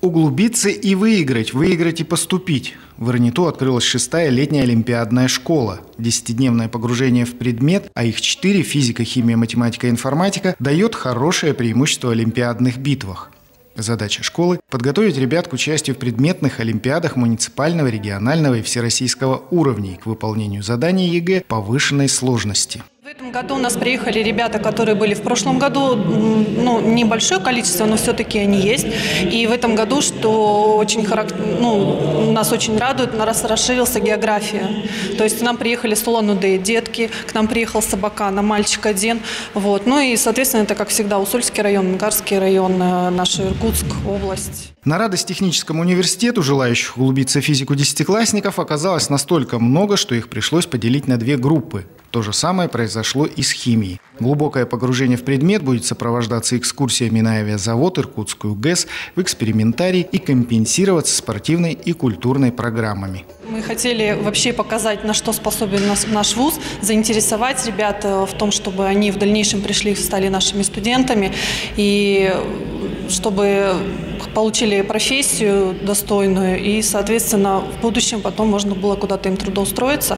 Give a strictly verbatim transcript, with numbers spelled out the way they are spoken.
Углубиться и выиграть, выиграть и поступить. В РНИТУ открылась шестая летняя олимпиадная школа. Десятидневное погружение в предмет, а их четыре – физика, химия, математика и информатика – дает хорошее преимущество в олимпиадных битвах. Задача школы – подготовить ребят к участию в предметных олимпиадах муниципального, регионального и всероссийского уровней к выполнению заданий ЕГЭ повышенной сложности. В этом году у нас приехали ребята, которые были в прошлом году, ну, небольшое количество, но все-таки они есть. И в этом году, что очень характер... ну, нас очень радует, у нас расширился география. То есть к нам приехали с Улан-Удэ детки, к нам приехал с Абакана мальчик один. Вот. Ну и, соответственно, это, как всегда, Усольский район, Ангарский район, наша Иркутск область. На радость техническому университету желающих углубиться в физику десятиклассников оказалось настолько много, что их пришлось поделить на две группы. То же самое произошло и с химией. Глубокое погружение в предмет будет сопровождаться экскурсиями на авиазавод, Иркутскую ГЭС, в экспериментарий и компенсироваться спортивной и культурной программами. Мы хотели вообще показать, на что способен наш вуз, заинтересовать ребят в том, чтобы они в дальнейшем пришли и стали нашими студентами, и чтобы получили профессию достойную, и, соответственно, в будущем потом можно было куда-то им трудоустроиться.